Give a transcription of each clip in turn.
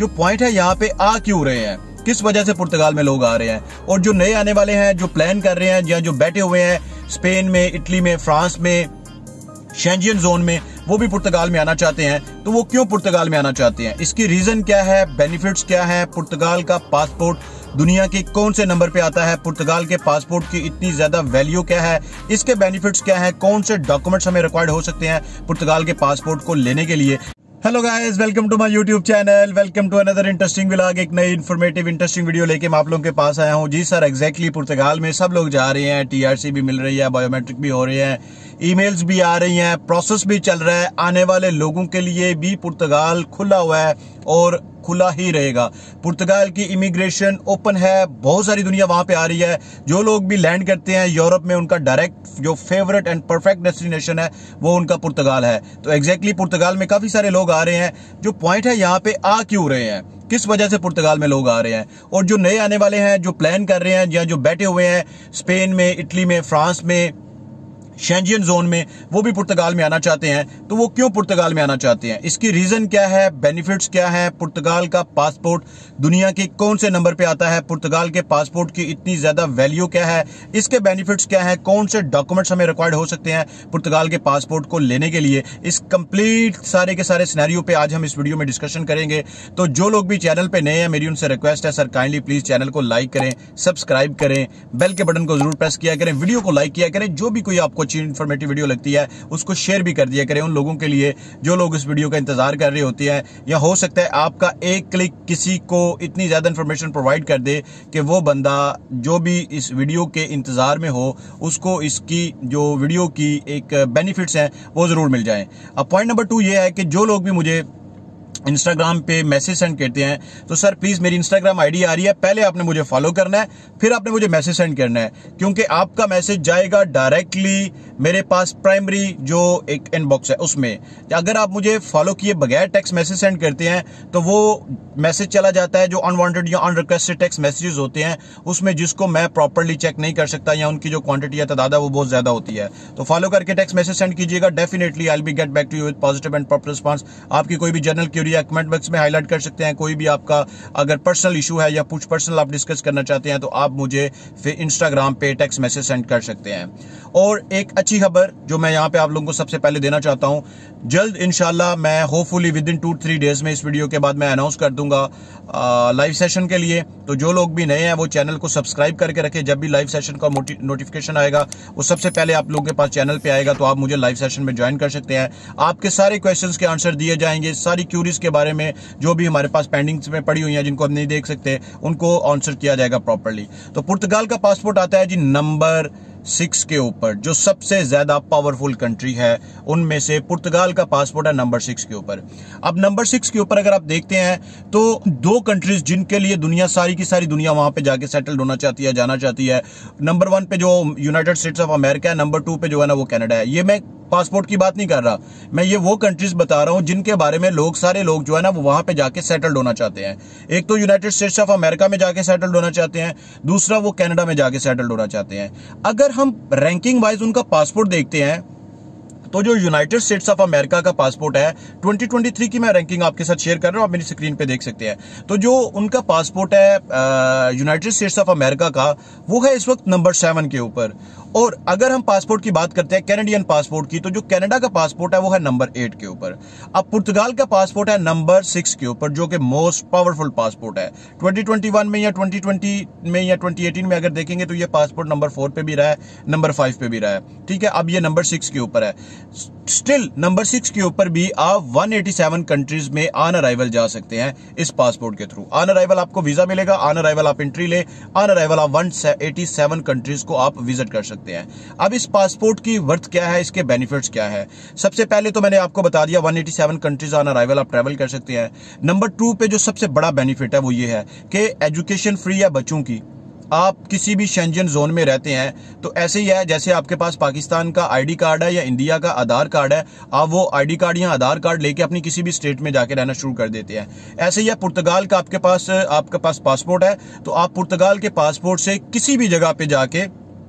जो पॉइंट है यहाँ पे आ क्यों रहे हैं, किस वजह से पुर्तगाल में लोग आ रहे हैं, और जो नए आने वाले हैं, जो प्लान कर रहे हैं या जो बैठे हुए हैं स्पेन में, इटली में, फ्रांस में, शेंजियन जोन में, वो भी पुर्तगाल में आना चाहते हैं, तो वो क्यों पुर्तगाल में आना चाहते हैं, इसकी रीजन क्या है, बेनिफिट्स क्या है, पुर्तगाल का पासपोर्ट दुनिया के कौन से नंबर पे आता है, पुर्तगाल के पासपोर्ट की इतनी ज्यादा वैल्यू क्या है, इसके बेनिफिट्स क्या है, कौन से डॉक्यूमेंट्स हमें रिक्वायर्ड हो सकते हैं पुर्तगाल के पासपोर्ट को लेने के लिए। Hello guys, welcome to my YouTube channel, welcome to another interesting vlog. एक नई इन्फॉर्मेटिव इंटरेस्टिंग वीडियो लेके मैं आप लोगों के पास आया हूं। जी सर, एग्जैक्टली पुर्तगाल में सब लोग जा रहे हैं, टीआरसी भी मिल रही है, बायोमेट्रिक भी हो रहे हैं, ईमेल्स भी आ रही हैं, प्रोसेस भी चल रहा है। आने वाले लोगों के लिए भी पुर्तगाल खुला हुआ है और खुला ही रहेगा। पुर्तगाल की इमिग्रेशन ओपन है, बहुत सारी दुनिया वहां पे आ रही है। जो लोग भी लैंड करते हैं यूरोप में, उनका डायरेक्ट जो फेवरेट एंड परफेक्ट डेस्टिनेशन है वो उनका पुर्तगाल है। तो एग्जैक्टली पुर्तगाल में काफी सारे लोग आ रहे हैं। जो पॉइंट है यहाँ पे आ क्यों रहे हैं, किस वजह से पुर्तगाल में लोग आ रहे हैं, और जो नए आने वाले हैं, जो प्लान कर रहे हैं या जो बैठे हुए हैं स्पेन में, इटली में, फ्रांस में, शेंजियन जोन में, वो भी पुर्तगाल में आना चाहते हैं, तो वो क्यों पुर्तगाल में आना चाहते हैं, इसकी रीजन क्या है, बेनिफिट्स क्या है, पुर्तगाल का पासपोर्ट दुनिया के कौन से नंबर पे आता है, पुर्तगाल के पासपोर्ट की इतनी ज्यादा वैल्यू क्या है, इसके बेनिफिट्स क्या है, कौन से डॉक्यूमेंट्स हमें रिक्वायर्ड हो सकते हैं पुर्तगाल के पासपोर्ट को लेने के लिए। इस कंप्लीट सारे के सारे सिनेरियो पे आज हम इस वीडियो में डिस्कशन करेंगे। तो जो लोग भी चैनल पे नए हैं, मेरी उनसे रिक्वेस्ट है, सर काइंडली प्लीज चैनल को लाइक करें, सब्सक्राइब करें, बेल के बटन को जरूर प्रेस किया करें, वीडियो को लाइक किया करें, जो भी कोई आपको इन्फॉर्मेटिव वीडियो लगती है उसको शेयर भी कर दिया करें उन लोगों के लिए जो लोग इस वीडियो का इंतजार कर रहे होते हैं। या हो सकता है आपका एक क्लिक किसी को इतनी ज्यादा इंफॉर्मेशन प्रोवाइड कर दे कि वो बंदा जो भी इस वीडियो के इंतजार में हो उसको इसकी जो वीडियो की एक बेनिफिट्स हैं वो जरूर मिल जाएं। अब पॉइंट नंबर 2 ये है कि जो लोग भी मुझे इंस्टाग्राम पे मैसेज सेंड करते हैं, तो सर प्लीज मेरी इंस्टाग्राम आईडी आ रही है, पहले आपने मुझे फॉलो करना है, फिर आपने मुझे मैसेज सेंड करना है, क्योंकि आपका मैसेज जाएगा डायरेक्टली मेरे पास प्राइमरी जो एक इनबॉक्स है उसमें। अगर आप मुझे फॉलो किए बगैर टेक्स्ट मैसेज सेंड करते हैं तो वो मैसेज चला जाता है जो अनवांटेड या अनरिक्वेस्टेड टेक्स्ट मैसेजेस होते हैं उसमें, जिसको मैं प्रॉपर्ली चेक नहीं कर सकता या उनकी जो क्वांटिटी या तादाद है वो बहुत ज्यादा होती है। तो फॉलो करके टेक्स्ट मैसेज सेंड कीजिएगा, definitely I will be get back to you with positive and proper response. आपकी कोई भी जनरल क्यूरी कमेंट बॉक्स में हाईलाइट कर सकते हैं, कोई भी आपका अगर पर्सनल इशू है या कुछ पर्सनल आप डिस्कस करना चाहते हैं तो आप मुझे फिर इंस्टाग्राम पे टेक्स्ट मैसेज सेंड कर सकते हैं। और एक अच्छी खबर जो मैं यहाँ पे आप लोगों को सबसे पहले देना चाहता हूँ, जल्द इंशाल्लाह मैं होपफुली विद इन 2-3 डेज में इस वीडियो के बाद मैं अनाउंस कर दूंगा लाइव सेशन के लिए। तो जो लोग भी नए हैं वो चैनल को सब्सक्राइब करके रखें, जब भी लाइव सेशन का नोटिफिकेशन आएगा वो सबसे पहले आप लोगों के पास चैनल पे आएगा, तो आप मुझे लाइव सेशन में ज्वाइन कर सकते हैं। आपके सारे क्वेश्चंस के आंसर दिए जाएंगे, सारी क्यूरीज के बारे में जो भी हमारे पास पेंडिंग्स में पड़ी हुई हैं जिनको हम नहीं देख सकते उनको आंसर किया जाएगा प्रॉपर्ली। तो पुर्तगाल का पासपोर्ट आता है जी नंबर 6 के ऊपर, जो सबसे ज्यादा पावरफुल कंट्री है उनमें से पुर्तगाल का पासपोर्ट है नंबर 6 के ऊपर। अब नंबर 6 के ऊपर अगर आप देखते हैं तो 2 कंट्रीज जिनके लिए दुनिया सारी की सारी दुनिया वहां पे जाके सेटल्ड होना चाहती है, जाना चाहती है। नंबर 1 पे जो यूनाइटेड स्टेट्स ऑफ अमेरिका है, नंबर 2 पे जो है ना वो कनाडा है। ये मैं पासपोर्ट की बात नहीं कर रहा, मैं ये वो कंट्रीज बता रहा हूं जिनके बारे में सारे लोग जो है ना वो वहां पे जाके सेटल्ड होना चाहते हैं। एक तो यूनाइटेड स्टेट्स ऑफ अमेरिका में जाके सेटल्ड होना चाहते हैं, दूसरा वो कनाडा में जाके सेटल्ड होना चाहते हैं। अगर हम रैंकिंग वाइज उनका पासपोर्ट देखते हैं तो जो यूनाइटेड स्टेट्स ऑफ अमेरिका का पासपोर्ट है 2023 की मैं रैंकिंग आपके साथ शेयर कर रहा हूं, आप मेरी स्क्रीन पे देख सकते हैं। तो जो उनका पासपोर्ट है यूनाइटेड स्टेट्स ऑफ अमेरिका का, वो है इस वक्त नंबर 7 के ऊपर। और अगर हम पासपोर्ट की बात करते हैं कैनेडियन पासपोर्ट की, तो जो कनाडा का पासपोर्ट है वो है नंबर 8 के ऊपर। अब पुर्तगाल का पासपोर्ट है नंबर 6 के ऊपर, जो कि मोस्ट पावरफुल पासपोर्ट है। 2021 में या 2020 में या 2018 में अगर देखेंगे तो ये पासपोर्ट नंबर 4 पे भी रहा है, नंबर 5 पे भी रहा है, ठीक है। अब ये नंबर 6 के ऊपर है। स्टिल नंबर 6 के ऊपर भी आप 187 कंट्रीज में ऑन अराइवल जा सकते हैं इस पासपोर्ट के थ्रू। ऑन अराइवल आपको वीजा मिलेगा, ऑन अराइवल आप एंट्री ले, ऑन अराइवल आप 187 कंट्रीज को आप विजिट कर सकते हैं। अब इस पासपोर्ट की वर्थ क्या है, इसके बेनिफिट्स क्या है? सबसे पहले तो मैंने आपको बता दिया 187 कंट्रीज ऑन अराइवल आप ट्रैवल कर सकते हैं। नंबर 2 पे जो सबसे बड़ा बेनिफिट है वो ये है कि एजुकेशन फ्री है बच्चों की। आप किसी भी शेंजन जोन में रहते हैं तो ऐसे ही है जैसे आपके पास पाकिस्तान का आईडी कार्ड है या इंडिया का आधार कार्ड है, आप वो आईडी कार्ड या आधार कार्ड लेके अपनी किसी भी स्टेट में जाके रहना शुरू कर देते हैं। ऐसे ही है पुर्तगाल का आपके पास पासपोर्ट है तो आप पुर्तगाल के पासपोर्ट से किसी भी जगह पे जाके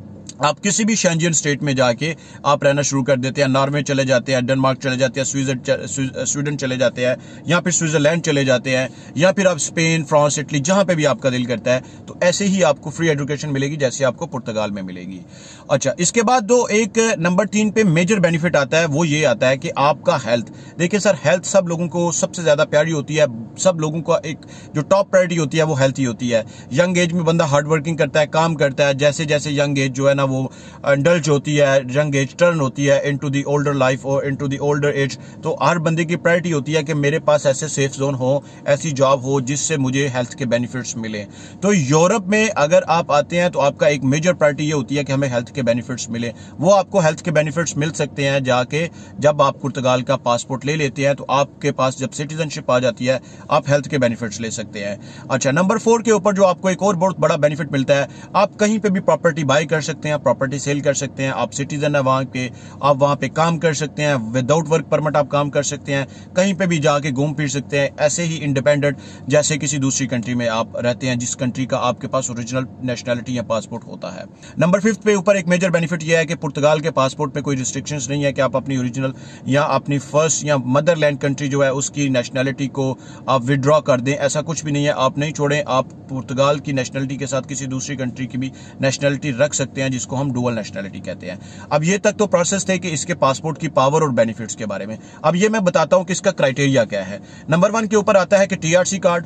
आप किसी भी शेंजन स्टेट में जाके आप रहना शुरू कर देते हैं, नॉर्वे चले जाते हैं, डेनमार्क चले जाते हैं, स्वीडन चले जाते हैं, या फिर स्विट्जरलैंड चले जाते हैं, या फिर आप स्पेन, फ्रांस, इटली, जहां पे भी आपका दिल करता है, तो ऐसे ही आपको फ्री एजुकेशन मिलेगी जैसे आपको पुर्तगाल में मिलेगी। अच्छा, इसके बाद एक नंबर 3 पे मेजर बेनिफिट आता है, वो ये आता है कि आपका हेल्थ। देखिए सर, हेल्थ सब लोगों को सबसे ज्यादा प्यारी होती है, सब लोगों का एक जो टॉप प्रायोरिटी होती है वो हेल्थ ही होती है। यंग एज में बंदा हार्ड वर्किंग करता है, काम करता है, जैसे जैसे यंग एज जो है ना वो इंडल्ज होती है, यंग एज टर्न होती है इनटू द ओल्डर लाइफ और इनटू द ओल्डर एज, तो हर बंदे की प्रायोरिटी होती है कि मेरे पास ऐसे सेफ जोन हो, ऐसी जॉब हो जिससे मुझे हेल्थ के बेनिफिट्स मिले। तो यूरोप में अगर आप आते हैं तो आपका एक मेजर प्रायोरिटी ये होती है कि हमें हेल्थ के बेनिफिट्स मिले। वो आपको हेल्थ के बेनिफिट्स मिल सकते हैं जाके जब आप पुर्तगाल का पासपोर्ट ले लेते हैं, तो आपके पास जब सिटीजनशिप आ जाती है आप हेल्थ के बेनिफिट्स ले सकते हैं। अच्छा, नंबर 4 के ऊपर जो आपको एक और बहुत बड़ा बेनिफिट मिलता है, आप कहीं पे भी प्रॉपर्टी बाय कर सकते हैं, प्रॉपर्टी सेल कर सकते हैं, आप सिटीजन है वहां पे, आप वहां पे काम कर सकते हैं, विदाउट वर्क परमिट आप काम कर सकते हैं, कहीं पे भी जाके घूम फिर सकते हैं, ऐसे ही इंडिपेंडेंट जैसे किसी दूसरी कंट्री में आप रहते हैं जिस कंट्री का आपके पास ओरिजिनल नेशनैलिटी या पासपोर्ट होता है। नंबर 5 पे ऊपर एक मेजर बेनिफिट यह है कि पुर्तगाल के पासपोर्ट पे कोई रिस्ट्रिक्शंस नहीं है कि आप अपनी ओरिजिनल या अपनी फर्स्ट या मदरलैंड कंट्री जो है उसकी नेशनैलिटी को आप विड्रॉ कर दें, ऐसा कुछ भी नहीं है। आप नहीं छोड़ें, आप पुर्तगाल की नेशनैलिटी के साथ किसी दूसरी कंट्री की भी नेशनैलिटी रख सकते हैं, जिसको हम डुअल नेशनैलिटी कहते हैं। अब ये तक तो प्रोसेस थे कि इसके पासपोर्ट की पावर और बेनिफिट्स के बारे में। अब ये मैं बताता हूं कि इसका क्राइटेरिया क्या है। नंबर 1 के ऊपर आता है कि टीआरसी कार्ड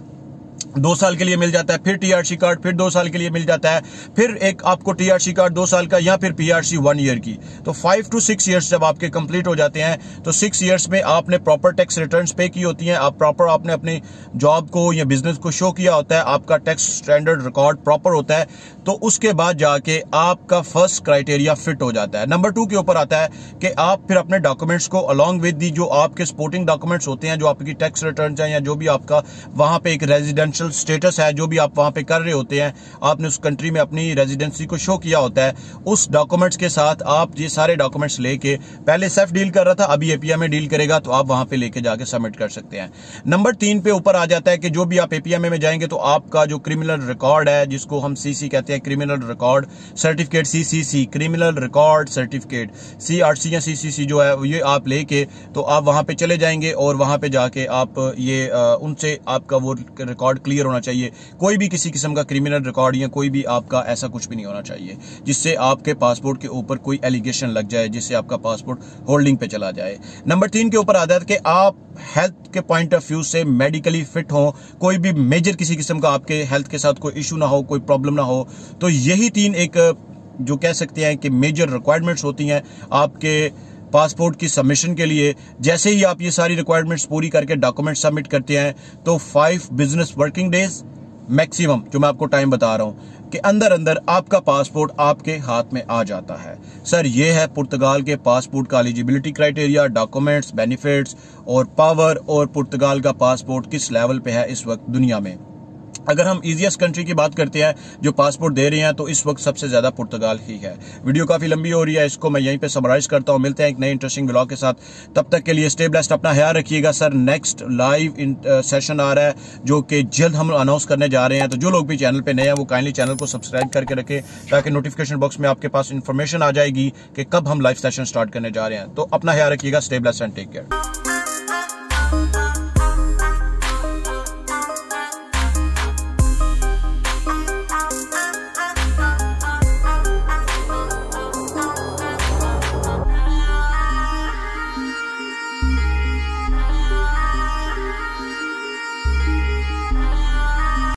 2 साल के लिए मिल जाता है, फिर टीआरसी कार्ड फिर 2 साल के लिए मिल जाता है, फिर एक आपको टीआरसी कार्ड 2 साल का, या फिर पीआरसी 1 ईयर की। तो 5 to 6 ईयर्स जब आपके कंप्लीट हो जाते हैं तो 6 ईयर्स में आपने प्रॉपर टैक्स रिटर्न्स पे की होती हैं, आप प्रॉपर आपने अपनी जॉब को या बिजनेस को शो किया होता है, आपका टैक्स स्टैंडर्ड रिकॉर्ड प्रॉपर होता है, तो उसके बाद जाके आपका फर्स्ट क्राइटेरिया फिट हो जाता है। नंबर 2 के ऊपर आता है कि आप फिर अपने डॉक्यूमेंट्स को अलॉन्ग विद दी जो आपके सपोर्टिंग डॉक्यूमेंट्स होते हैं, जो आपकी टैक्स रिटर्न है या जो भी आपका वहां पे एक रेजिडेंशियल स्टेटस है, जो भी आप वहां पे कर रहे होते हैं, आपने उस कंट्री में अपनी रेजिडेंसी को शो किया होता है, उस डॉक्यूमेंट्स के साथ आप ये सारे डॉक्यूमेंट्स लेके, पहले सेफ डील कर रहा था, अभी एपीआई में डील करेगा, तो आप वहां पे लेके जाके सबमिट कर सकते हैं। नंबर 3 पे ऊपर आ जाता है कि जो भी आप एपीआई में जाएंगे तो आपका जो क्रिमिनल रिकॉर्ड है, जिसको हम सीसी कहते हैं, criminal record certificate, CCC criminal record certificate, CRC या सीसीसी जो है, ये आप लेके तो आप वहां पे चले जाएंगे और वहां पे जाके आप ये उनसे आपका वो रिकॉर्ड क्लियर होना चाहिए। कोई भी किसी किस्म का क्रिमिनल रिकॉर्ड या कोई भी आपका ऐसा कुछ भी नहीं होना चाहिए जिससे आपके पासपोर्ट के ऊपर कोई एलिगेशन लग जाए, जिससे आपका पासपोर्ट होल्डिंग पे चला जाए। नंबर 3 के ऊपर आता है कि आप हेल्थ के पॉइंट ऑफ व्यू से मेडिकली फिट हो, कोई भी मेजर किसी किस्म का आपके हेल्थ के साथ कोई इशू ना हो, कोई प्रॉब्लम ना हो। तो यही 3 एक जो कह सकते हैं कि मेजर रिक्वायरमेंट्स होती हैं आपके पासपोर्ट की सबमिशन के लिए। जैसे ही आप ये सारी रिक्वायरमेंट्स पूरी करके डॉक्यूमेंट सबमिट करते हैं तो 5 बिजनेस वर्किंग डेज मैक्सिमम, जो मैं आपको टाइम बता रहा हूं, कि अंदर अंदर आपका पासपोर्ट आपके हाथ में आ जाता है। सर, ये है पुर्तगाल के पासपोर्ट का एलिजिबिलिटी क्राइटेरिया, डॉक्यूमेंट्स, बेनिफिट्स और पावर, और पुर्तगाल का पासपोर्ट किस लेवल पे है इस वक्त दुनिया में। अगर हम इजीएस्ट कंट्री की बात करते हैं जो पासपोर्ट दे रहे हैं, तो इस वक्त सबसे ज्यादा पुर्तगाल ही है। वीडियो काफी लंबी हो रही है, इसको मैं यहीं पे समराइज करता हूं। मिलते हैं एक नए इंटरेस्टिंग व्लॉग के साथ, तब तक के लिए स्टे ब्लेस्ड, अपना ख्याल रखिएगा। सर, नेक्स्ट लाइव सेशन आ रहा है जो कि जल्द हम अनाउंस करने जा रहे हैं, तो जो लोग भी चैनल पे नए हैं वो काइंडली चैनल को सब्सक्राइब करके रखें ताकि नोटिफिकेशन बॉक्स में आपके पास इंफॉर्मेशन आ जाएगी कि कब हम लाइव सेशन स्टार्ट करने जा रहे हैं। तो अपना ख्याल रखिएगा, stay blessed and take care.